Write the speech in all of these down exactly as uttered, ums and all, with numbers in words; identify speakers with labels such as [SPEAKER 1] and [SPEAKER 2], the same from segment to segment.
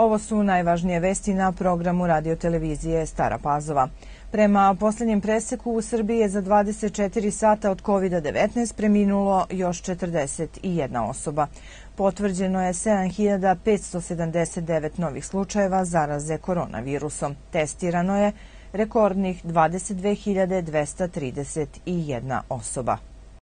[SPEAKER 1] Ovo su najvažnije vesti na programu radiotelevizije Stara Pazova. Prema posljednjem preseku u Srbiji je za dvadeset četiri sata od kovida devetnaest preminulo još četrdeset jedna osoba. Potvrđeno je sedam hiljada petsto sedamdeset devet novih slučajeva zaraze koronavirusom. Testirano je rekordnih dvadeset dve hiljade dvesta trideset jedna osoba.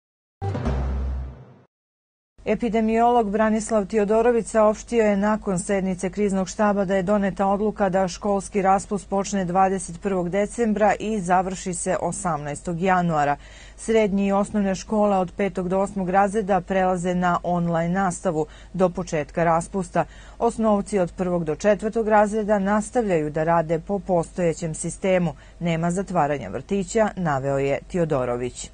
[SPEAKER 1] Epidemiolog Branislav Tiodorović saopštio je nakon sednice kriznog štaba da je doneta odluka da školski raspust počne dvadeset prvog decembra i završi se osamnaestog januara. Srednje i osnovne škole od petog do osmog razreda prelaze na online nastavu do početka raspusta. Osnovci od prvog do četvrtog razreda nastavljaju da rade po postojećem sistemu. Nema zatvaranja vrtića, naveo je Tiodorović.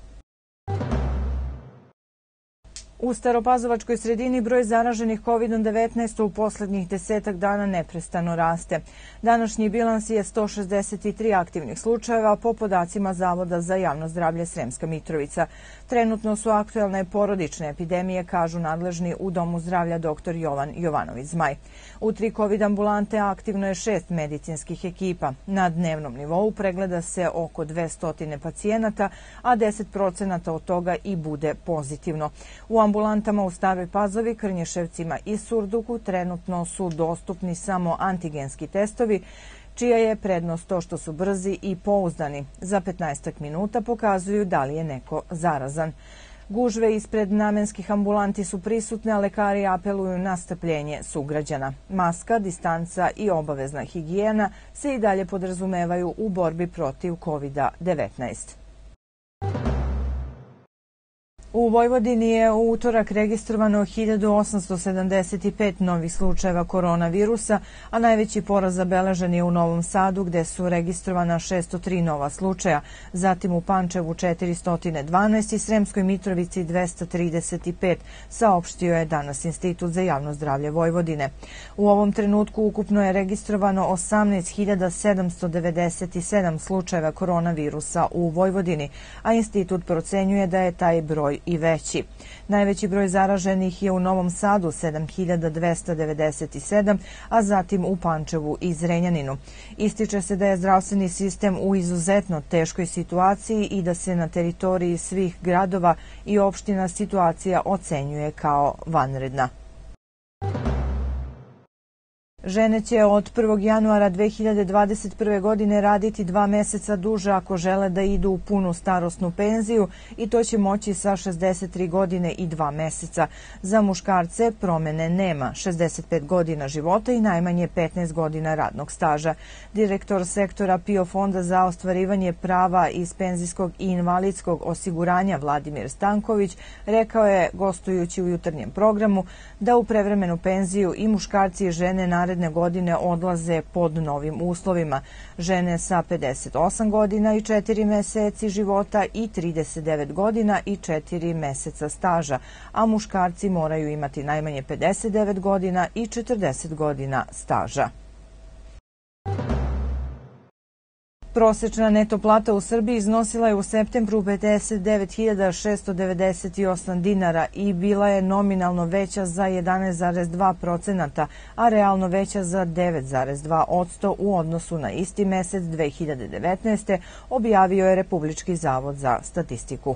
[SPEAKER 1] U Staropazovačkoj sredini broj zaraženih kovidom devetnaest u poslednjih desetak dana neprestano raste. Današnji bilans je sto šezdeset tri aktivnih slučajeva po podacima Zavoda za javno zdravlje Sremska Mitrovica. Trenutno su aktuelne porodične epidemije, kažu nadležni u Domu zdravlja dr Jovan Jovanović Zmaj. U tri kovid ambulante aktivno je šest medicinskih ekipa. Na dnevnom nivou pregleda se oko dvesta pacijenata, a deset procenata od toga i bude pozitivno. U ambulantama u Staroj Pazovi, Krnješevcima i Surduku trenutno su dostupni samo antigenski testovi, čija je prednost to što su brzi i pouzdani. Za petnaestak minuta pokazuju da li je neko zarazan. Gužve ispred namenskih ambulanti su prisutne, a lekari apeluju na strpljenje sugrađana. Maska, distanca i obavezna higijena se i dalje podrazumevaju u borbi protiv kovida devetnaest. U Vojvodini je u utorak registrovano hiljadu osamsto sedamdeset pet novih slučajeva koronavirusa, a najveći porast zabeležen je u Novom Sadu, gde su registrovana šesto tri nova slučaja, zatim u Pančevu četiristo dvanaest i Sremskoj Mitrovici dvesta trideset pet, saopštio je danas Institut za javno zdravlje Vojvodine. U ovom trenutku ukupno je registrovano osamnaest hiljada sedamsto devedeset sedam slučajeva koronavirusa u Vojvodini, a institut procenjuje da je taj broj i veći. Najveći broj zaraženih je u Novom Sadu sedam hiljada dvesta devedeset sedam, a zatim u Pančevu i Zrenjaninu. Ističe se da je zdravstveni sistem u izuzetno teškoj situaciji i da se na teritoriji svih gradova i opština situacija ocenjuje kao vanredna. Žene će od prvog januara dve hiljade dvadeset prve. godine raditi dva meseca duže ako žele da idu u punu starosnu penziju i to će moći sa šezdeset tri godine i dva meseca. Za muškarce promene nema, šezdeset pet godina života i najmanje petnaest godina radnog staža. Direktor sektora PIO fonda za ostvarivanje prava iz penzijskog i invalidskog osiguranja Vladimir Stanković rekao je, gostujući u jutarnjem programu, da u prevremenu penziju i muškarci i žene naredne godine odlaze pod novim uslovima. Žene sa pedeset osam godina i četiri meseci života i trideset devet godina i četiri meseca staža, a muškarci moraju imati najmanje pedeset devet godina i četrdeset godina staža. Prosečna neto plata u Srbiji iznosila je u septembru pedeset devet hiljada šesto devedeset osam dinara i bila je nominalno veća za jedanaest zarez dva procenata, a realno veća za devet zarez dva posto u odnosu na isti mesec dve hiljade devetnaeste. objavio je Republički zavod za statistiku.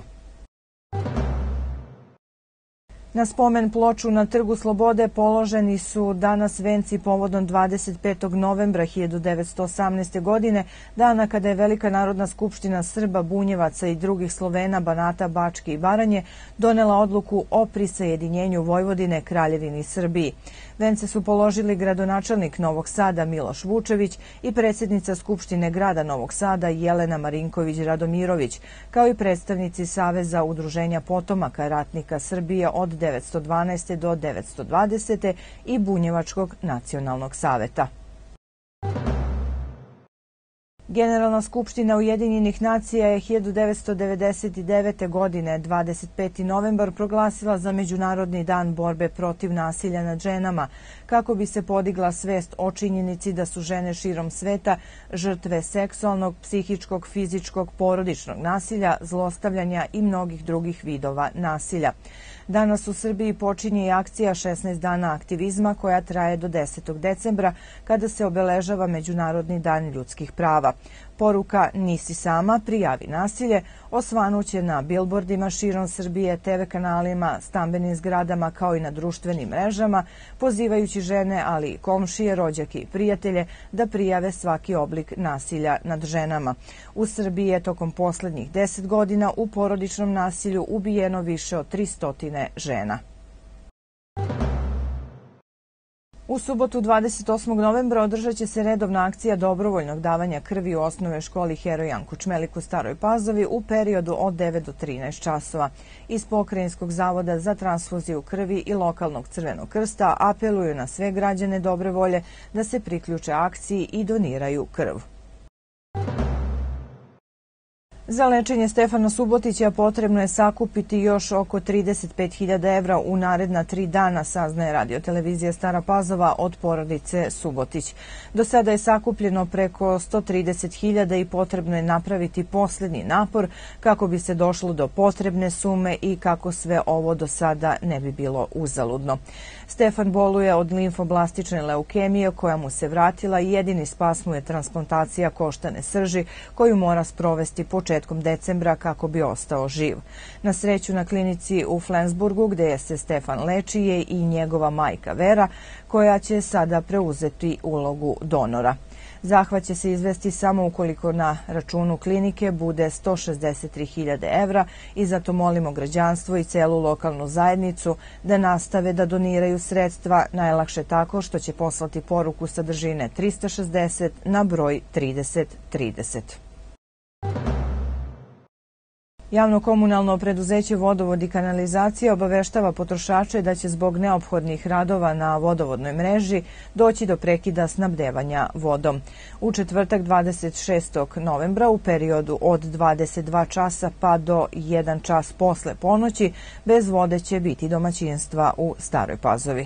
[SPEAKER 1] Na spomen ploču na Trgu Slobode položeni su danas venci povodom dvadeset petog novembra hiljadu devetsto osamnaeste. godine, dana kada je Velika narodna skupština Srba, Bunjevaca i drugih Slovena, Banata, Bačke i Baranje donela odluku o prisajedinjenju Vojvodine Kraljevini Srbiji. Vence su položili gradonačelnik Novog Sada Miloš Vučević i predsjednica Skupštine grada Novog Sada Jelena Marinković-Radomirović, kao i predstavnici Saveza udruženja potomaka ratnika Srbije od devetsto dvanaeste. do devetsto dvadesete. i Bunjevačkog nacionalnog saveta. Generalna skupština Ujedinjenih nacija je hiljadu devetsto devedeset devete. godine, dvadeset peti novembar, proglasila za Međunarodni dan borbe protiv nasilja nad ženama, kako bi se podigla svest o činjenici da su žene širom sveta žrtve seksualnog, psihičkog, fizičkog, porodičnog nasilja, zlostavljanja i mnogih drugih vidova nasilja. Danas u Srbiji počinje i akcija šesnaest dana aktivizma koja traje do desetog decembra kada se obeležava Međunarodni dan ljudskih prava. Poruka "Nisi sama, prijavi nasilje" osvanuće na bilbordima širom Srbije, te ve kanalima, stambenim zgradama kao i na društvenim mrežama, pozivajući žene, ali i komšije, rođake i prijatelje da prijave svaki oblik nasilja nad ženama. U Srbiji je tokom poslednjih deset godina u porodičnom nasilju ubijeno više od tristo žena. U subotu dvadeset osmog novembra održat će se redovna akcija dobrovoljnog davanja krvi u osnovnoj školi Heroj Janko Čmelik u Staroj Pazovi u periodu od devet do trinaest časova. Iz Pokrajinskog zavoda za transfuziju krvi i lokalnog Crvenog krsta apeluju na sve građane dobre volje da se priključe akciji i doniraju krv. Za lečenje Stefana Subotića potrebno je sakupiti još oko trideset pet hiljada evra u naredna tri dana, saznaje radio televizija Stara Pazova od porodice Subotić. Do sada je sakupljeno preko sto trideset hiljada i potrebno je napraviti poslednji napor kako bi se došlo do potrebne sume i kako sve ovo do sada ne bi bilo uzaludno. Stefan boluje od limfoblastične leukemije koja mu se vratila i jedini spas mu je transplantacija koštane srži koju mora sprovesti početkom decembra kako bi ostao živ. Na sreću na klinici u Flensburgu gde se Stefan leči je i njegova majka Vera koja će sada preuzeti ulogu donora. Zahvat će se izvesti samo ukoliko na računu klinike bude sto šezdeset tri hiljade evra i zato molimo građanstvo i celu lokalnu zajednicu da nastave da doniraju sredstva, najlakše tako što će poslati poruku sadržine trista šezdeset na broj trideset trideset. Javno komunalno preduzeće Vodovod i kanalizacija obaveštava potrošače da će zbog neophodnih radova na vodovodnoj mreži doći do prekida snabdevanja vodom. U četvrtak dvadeset šestog novembra u periodu od dvadeset dva časa pa do jedan čas posle ponoći bez vode će biti domaćinstva u Staroj Pazovi.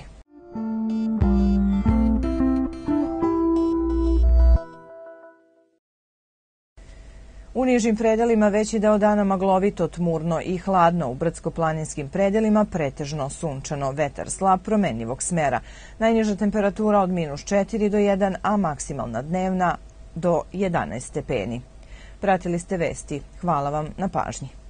[SPEAKER 1] U nižim predelima veći deo dana maglovito, tmurno i hladno, u brdsko-planinskim predelima pretežno sunčano, vetar slab promenljivog smera. Najniža temperatura od minus četiri do jedan, a maksimalna dnevna do jedanaest stepeni. Pratili ste vesti. Hvala vam na pažnji.